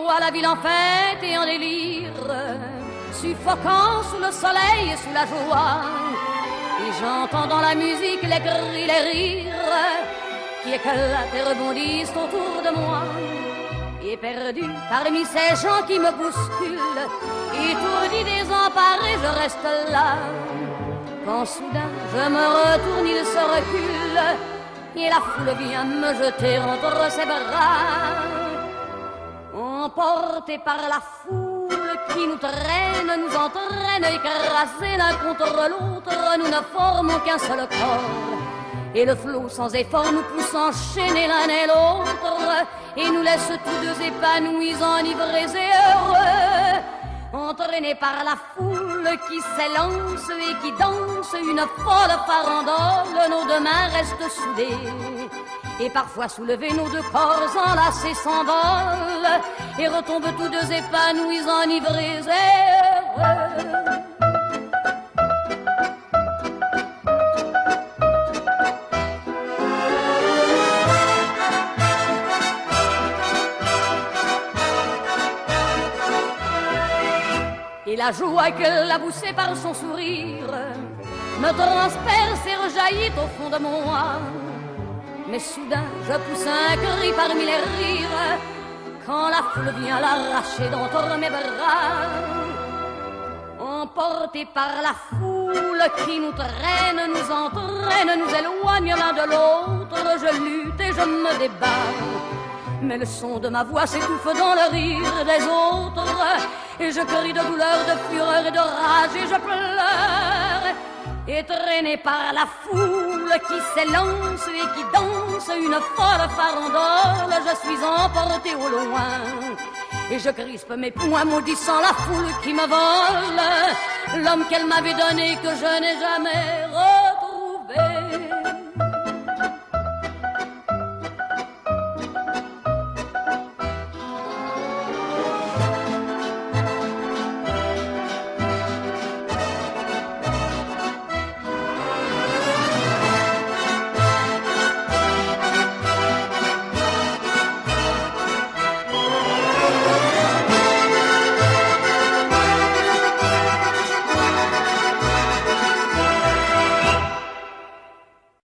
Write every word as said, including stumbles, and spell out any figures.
vois la ville en fête et en délire, suffocant sous le soleil et sous la joie. Et j'entends dans la musique les cris, les rires qui éclatent et rebondissent autour de moi. Et perdu parmi ces gens qui me bousculent, étourdi, désemparé, je reste là. Quand soudain je me retourne, il se recule, et la foule vient me jeter entre ses bras. Emportés par la foule qui nous traîne, nous entraîne, écrasés l'un contre l'autre, nous ne formons qu'un seul corps. Et le flot sans effort nous pousse enchaîner l'un et l'autre, et nous laisse tous deux épanouis, enivrés et heureux. Entraînés par la foule qui s'élance et qui danse une folle farandole, nos deux mains restent soudées. Et parfois soulevés, nos deux corps enlacés s'envolent et retombent tous deux épanouis, enivrés et heureux. Et la joie qu'elle a poussée par son sourire me transperce et rejaillit au fond de moi. Mais soudain je pousse un cri parmi les rires quand la foule vient l'arracher d'entre mes bras. Emportés par la foule qui nous traîne, nous entraîne, nous éloigne l'un de l'autre, je lutte et je me débat. Mais le son de ma voix s'étouffe dans le rire des autres, et je crie de douleur, de fureur et de rage, et je pleure. Et traîné par la foule qui s'élance et qui danse une folle farandole, je suis emporté au loin. Et je crispe mes poings maudissant la foule qui me vole l'homme qu'elle m'avait donné, que je n'ai jamais revu.